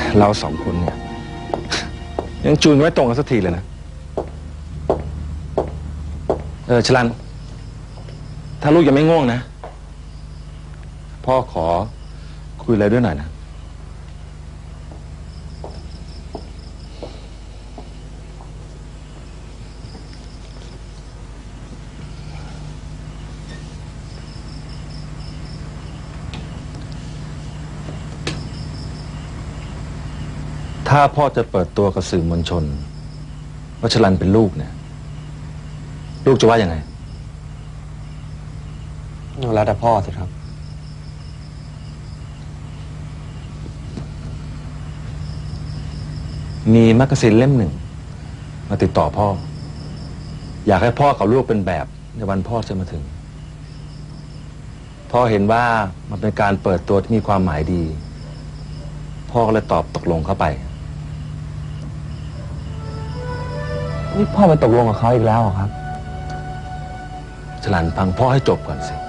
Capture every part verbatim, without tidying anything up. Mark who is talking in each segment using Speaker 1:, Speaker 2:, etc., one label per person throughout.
Speaker 1: เราสองคนเนี่ยยังจูนไม่ตรงกันสักทีเลยนะเออชลันถ้าลูกยังไม่ง่วงนะพ่อขอคุยอะไรด้วยหน่อยนะถ้าพ่อจะเปิดตัวกับสื่อมวลชนว่าชลันเป็นลูกเนี่ยลูกจะว่ายังไง
Speaker 2: แล้วแต่พ่อสิครับ
Speaker 1: มีแมกกาซีนเล่มหนึ่งมาติดต่อพ่ออยากให้พ่อกับลูกเป็นแบบในวันพ่อจะมาถึงพ่อเห็นว่ามันเป็นการเปิดตัวที่มีความหมายดีพ่อก็เลยตอบตกลงเข้าไป
Speaker 2: นี่พ่อไปตกลงกับเขาอีกแล้วครับ
Speaker 1: ฉลันฟังพ่อให้จบก่อนสิ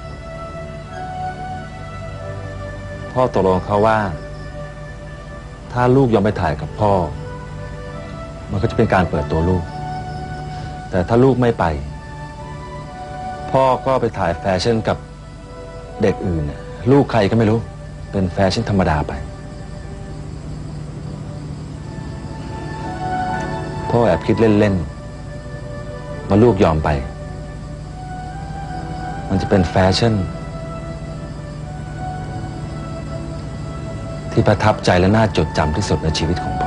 Speaker 1: พ่อตกลงเขาว่าถ้าลูกยอมไปถ่ายกับพ่อมันก็จะเป็นการเปิดตัวลูกแต่ถ้าลูกไม่ไปพ่อก็ไปถ่ายแฟชั่นกับเด็กอื่นลูกใครก็ไม่รู้เป็นแฟชั่นธรรมดาไปพ่อแอบคิดเล่นๆว่าลูกยอมไปมันจะเป็นแฟชั่นที่ประทับใจและน่าจดจำที่สุดในชีวิตของพ่อ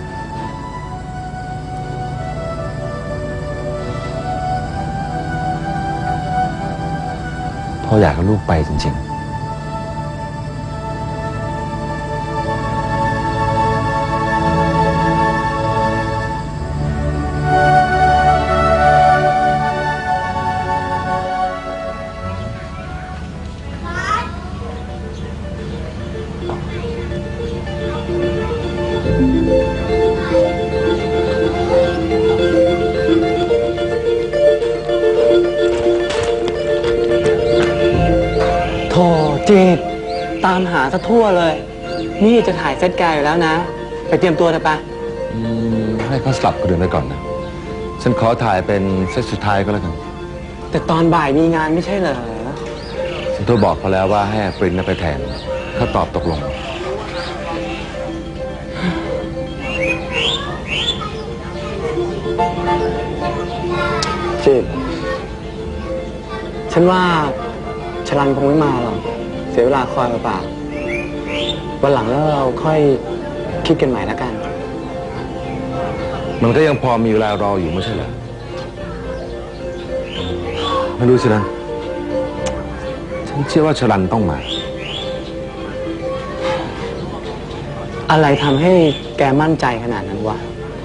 Speaker 1: พ่ออยากให้ลูกไปจริงๆ
Speaker 2: โธ่จีดตามหาซะทั่วเลยนี่จะถ่ายเซตแกอยู่แล้วนะไปเตรียมตัวเถอะปะ
Speaker 1: อืมให้เขาสลับกันเดินไปก่อนนะฉันขอถ่ายเป็นเซตสุดท้ายก็แล้วกัน
Speaker 2: แต่ตอนบ่ายมีงานไม่ใช่เหรอ
Speaker 1: ฉันโทรบอกเขาแล้วว่าให้ปรินไปแทนเขาตอบตกลง
Speaker 2: จีดฉันว่าชลันคงไม่มาหรอกเสียเวลาคอยเปล่าๆวันหลังแล้วเราค่อยคิดกันใหม่แล้วกัน
Speaker 1: มันก็ยังพอมีเวลารออยู่ไม่ใช่เหรอไม่รู้สินะฉันเชื่อว่าชลันต้องมา
Speaker 2: อะไรทำให้แกมั่นใจขนาดนั้นวะ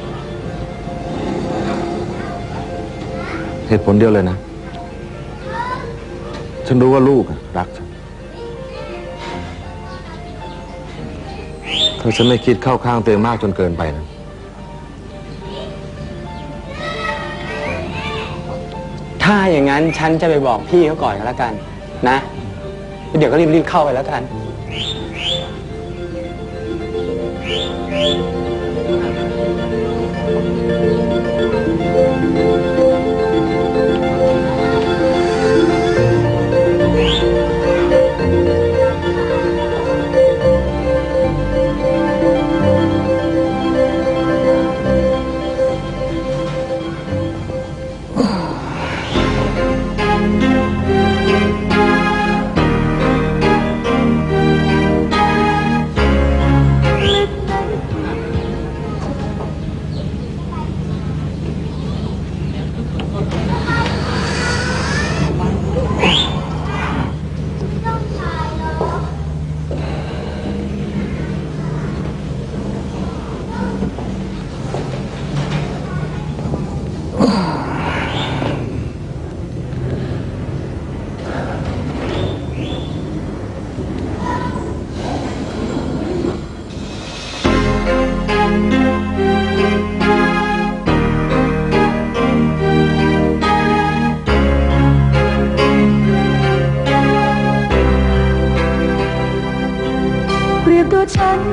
Speaker 1: เหตุผลเดียวเลยนะฉันรู้ว่าลูกรักฉันถ้าฉันไม่คิดเข้าข้างตัวเองมากจนเกินไปนะ
Speaker 2: ถ้าอย่างนั้นฉันจะไปบอกพี่เขาก่อนก็แล้วกันนะเดี๋ยวก็รีบๆเข้าไปแล้วกัน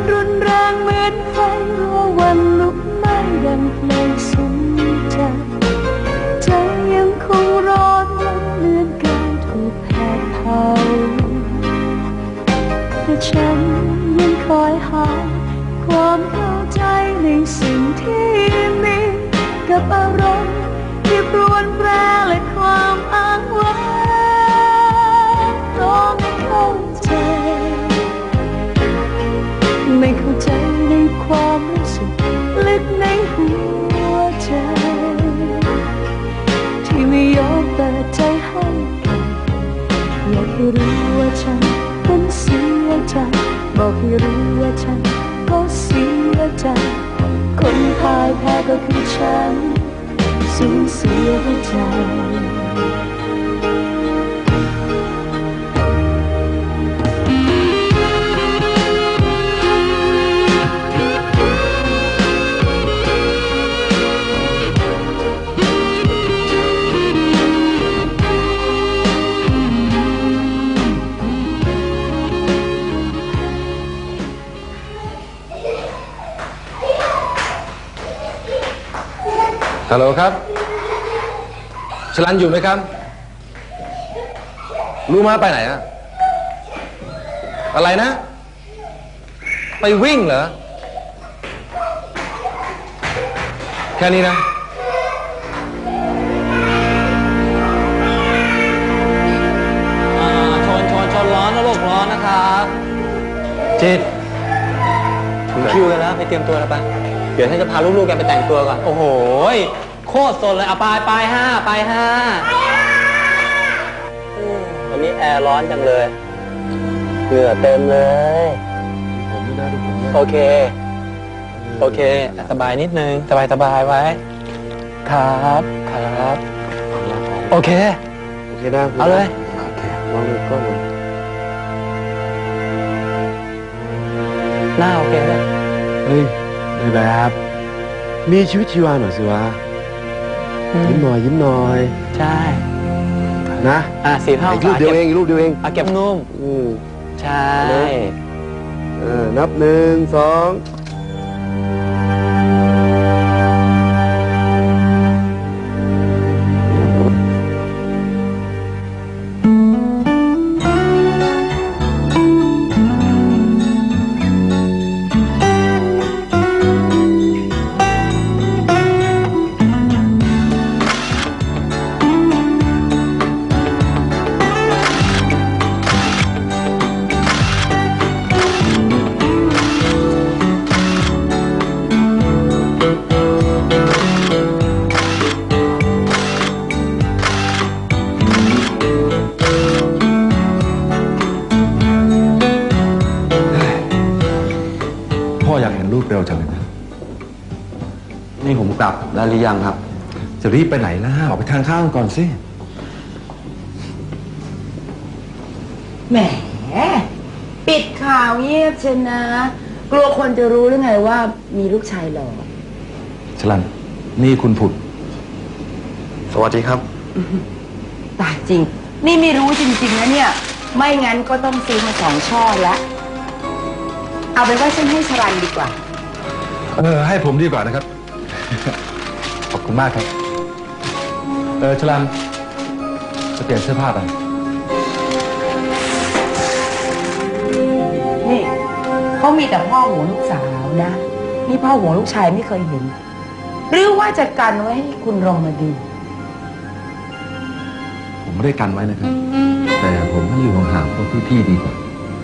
Speaker 3: รุนแรงเหมือนไฟรัววันลุกไหม้ดังเพลงสุนใจใจยังคงร้อนยังเลือนกายถูกแผดเผาแต่ฉันยังคอยหาความเข้าใจในสิ่งที่มีกับอารมณ์ที่ปรวนแปรและความอ้างว้างเพราะไม่เข้าใจไม่เข้าใจในความรู้สึกลึกในหัวใจที่ไม่ยอมเปิดใจให้กันอยากให้รู้ว่าฉันเป็นเสียใจบอกให้รู้ว่าฉันก็เสียใจคนพ่ายแพ้ก็คือฉันสูญเสียหัวใจ
Speaker 1: ฮัลโหลครับชลันอยู่ไหมครับรู้มาไปไหนอะอะไรนะไปวิ่งเหรอแค่นี้นะ
Speaker 2: ชนชนชนร้อนนะลูกร้อนนะครับจิตถึงคิวกันแล้วไปเตรียมตัวแล้วปะเดี๋ยวฉันจะพาลูกๆแกไปแต่งตัวก่อนโอ้โหโคตรสนเลยเอาไปไปห้าไปห้าวันนี้แอร์ร้อนจังเลยเหงื่อเต็มเลยโอเคโอเคสบายนิดนึงสบายสบายไว้ครับครับโอเคโอเคได้เอาเลยโอเควางมือก้นหน้าโอเคเลย
Speaker 4: เฮ้ยในแบบมีชีวิตชีวาหน่อยสิวะยิ้มหน่อยยิ้มหน่อย
Speaker 2: ใช่
Speaker 4: นะ
Speaker 2: อ่ะสีเท่า
Speaker 4: อีกรูปเดียวเองอีกรูปเดียวเอง
Speaker 2: อ่ะเก็บนุ่ม
Speaker 4: อืม
Speaker 2: ใช่
Speaker 4: เออนับหนึ่งสอง
Speaker 1: เร็วจังเลยนะ
Speaker 4: นี่ผมกลับแล้วหรือยังครับ
Speaker 1: จะรีบไปไหนล่ะออกไปทานข้าวก่อนสิ
Speaker 5: แหมปิดข่าวเงียบเชนะกลัวคนจะรู้หรือไงว่ามีลูกชายหล่อ
Speaker 1: ชลันนี่คุณผุด
Speaker 4: สวัสดีครับ
Speaker 5: ตายจริงนี่ไม่รู้จริงๆนะเนี่ยไม่งั้นก็ต้องซื้อมาสองช่อแล้วเอาเป็นว่าฉันให้ชรันดีกว่า
Speaker 1: เออให้ผมดีกว่านะครับ ขอบคุณมากครับเออชลันจะเปลี่ยนเสื้อผ้าไป
Speaker 5: นี่เขามีแต่พ่อหัวลูกสาวนะนี่พ่อหัวลูกชายไม่เคยเห็นหรือว่าจะกันไว้ให้คุณรมดี
Speaker 1: ผมไม่ได้กันไว้นะครับแต่ผมให้อยู่ห่างๆพวกพี่ๆดีกว่า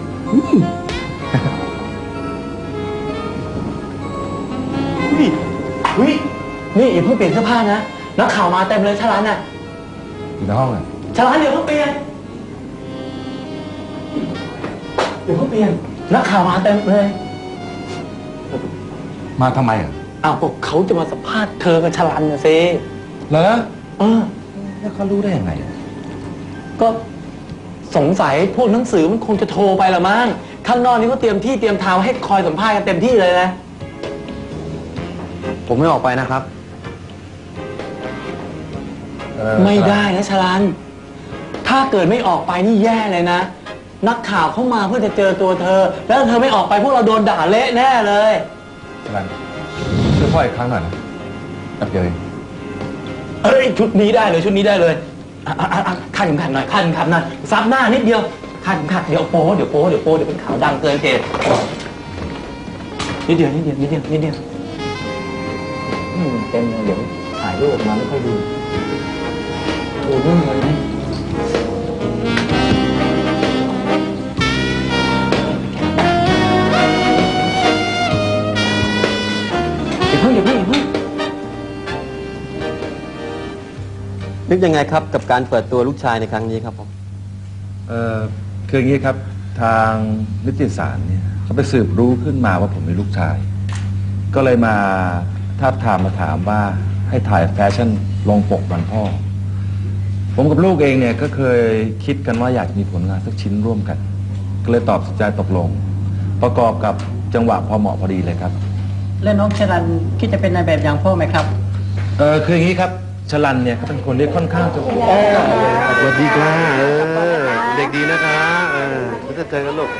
Speaker 2: วินี่อย่าเพิ่งเปลี่ยนเสื้อผ้านะนักข่าวมาเต็มเลยชลันน่ะ
Speaker 1: อยู่ในห้องอ่ะ
Speaker 2: ชลันเดี๋ยวเพิ่งเปลี่ยนเดี๋ยวเพิ่งเปลี่ยนนักข่าวมาเต็มเลย
Speaker 1: มาทำไมอ่ะ
Speaker 2: อ้าวพวกเขาจะมาสัมภาษณ์เธอกับชลันน่ะสิ
Speaker 1: เหรอ
Speaker 2: เออ
Speaker 1: แล้วเขารู้ได้ยังไง
Speaker 2: ก็สงสัยพวกหนังสือมันคงจะโทรไปละมั้งข้างนอกนี่ก็เตรียมที่เตรียมทางให้คอยสัมภาษณ์กันเต็มที่เลยนะ
Speaker 4: ผมไม่ออกไปนะครับ
Speaker 2: ไม่ได้นะชลันถ้าเกิดไม่ออกไปนี่แย่เลยนะนักข่าวเข้ามาเพื่อจะเจอตัวเธอ แล้วเธอไม่ออกไปพวกเราโดนด่าเละแน่เลย
Speaker 1: ชลันช่วยพ่ออีกครั้งหน่อยนะแป๊บเดียวเอง
Speaker 2: เอ้ยชุดนี้ได้เลยชุดนี้ได้เลยอ่ะอ่ะอ่ะขันขันหน่อยขันขันหน่อยซับหน้านิดเดียวขันขันเดี๋ยวโป๊เดี๋ยวโป๊เดี๋ยวโป๊เดี๋ยวเป็นข่าวดังเกินเหตุนิดเดียวนิดเดียวนิดเดียวนิดเดียวอืมเต็มเลยเดี๋ยวถ่ายรูปออกมาไม่ค่อยดีดูเรื่องเลยนะอย่าเพิ่งอย่าเพิ่งอย่าเพิ่ง
Speaker 6: นึกยังไงครับกับการเปิดตัวลูกชายในครั้งนี้ครับผม
Speaker 1: เออคืออย่างนี้ครับทางนิติศาลเนี่ยเขาไปสืบรู้ขึ้นมาว่าผมมีลูกชาย ก็เลยมาทาบทามมาถามว่าให้ถ่ายแฟชั่นลงปกวันพ่อ ผมกับลูกเองเนี่ยก็เคยคิดกันว่าอยากมีผลงานสักชิ้นร่วมกัน ก็เลยตอบสินใจตกลง ประกอบกับจังหวะพอเหมาะพอดีเลยครับ
Speaker 2: แล้วน้องชลันคิดจะเป็นนายแบบอย่างพ่อไหมครับ
Speaker 1: เออคืออย่างนี้ครับชลันเนี่ยเขาเป็นคนที่ค่อนข้างจะ
Speaker 4: สวัสดีค่ะเออเด็กดีนะคะเออเราจะเจอกันลูก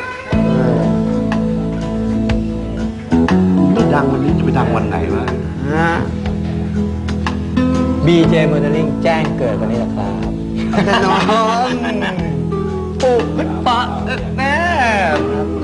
Speaker 4: ไม่ดังวันนี้จะไปดังวันไหนวะฮะ
Speaker 2: บี เจ Modeling แจ้งเกิดวันนี้นะครับ
Speaker 4: น้อง
Speaker 2: ปุ๊บปะแน่